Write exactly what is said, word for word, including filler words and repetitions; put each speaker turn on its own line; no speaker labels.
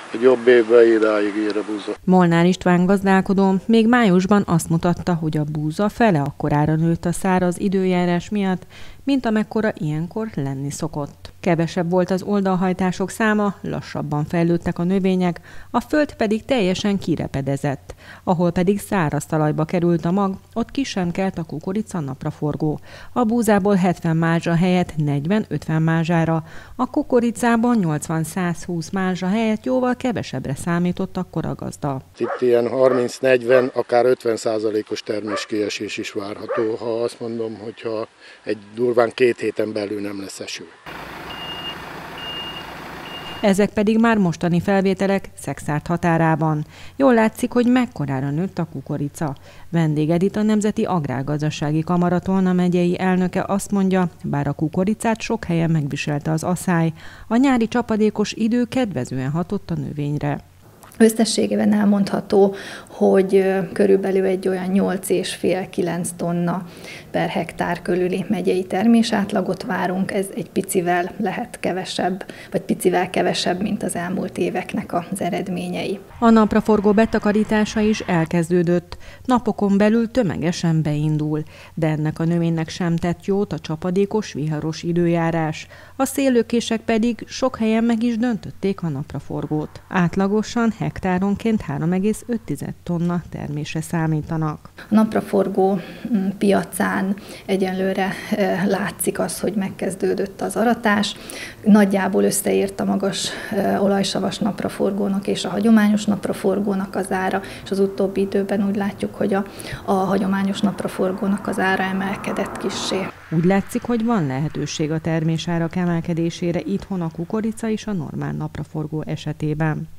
Egy jobb évben idáig ér a búza.
Molnár István gazdálkodó még májusban azt mutatta, hogy a búza fele akkorára nőtt a száraz időjárás miatt, mint amekkora ilyenkor lenni szokott. Kevesebb volt az oldalhajtások száma, lassabban fejlődtek a növények, a föld pedig teljesen kirepedezett. Ahol pedig száraz talajba került a mag, ott ki sem kelt a kukorica napraforgó. A búzából hetven mázsa helyett negyven-ötven mázsára, a kukoricában nyolcvan-százhúsz mázsa helyett jóval kevesebbre számított akkor a gazda.
Itt ilyen harminc-negyven, akár ötven százalékos terméskiesés is várható, ha azt mondom, hogyha egy durván két héten belül nem lesz eső.
Ezek pedig már mostani felvételek Szekszárd határában. Jól látszik, hogy mekkorára nőtt a kukorica. Vendég Edit, a Nemzeti Agrárgazdasági Kamara Tolna megyei elnöke azt mondja, bár a kukoricát sok helyen megviselte az aszály, a nyári csapadékos idő kedvezően hatott a növényre.
Összességében elmondható, hogy körülbelül egy olyan nyolc és fél-kilenc tonna per hektár körüli megyei termésátlagot várunk. Ez egy picivel lehet kevesebb, vagy picivel kevesebb, mint az elmúlt éveknek az eredményei.
A napraforgó betakarítása is elkezdődött. Napokon belül tömegesen beindul, de ennek a növénynek sem tett jót a csapadékos, viharos időjárás. A széllökések pedig sok helyen meg is döntötték a napraforgót. Átlagosan hektáronként három egész öt tonna termésre számítanak.
A napraforgó piacán egyenlőre látszik az, hogy megkezdődött az aratás. Nagyjából összeért a magas olajsavas napraforgónak és a hagyományos napraforgónak az ára, és az utóbbi időben úgy látjuk, hogy a, a hagyományos napraforgónak az ára emelkedett kissé.
Úgy látszik, hogy van lehetőség a termésárak emelkedésére itthon a kukorica és a normál napraforgó esetében.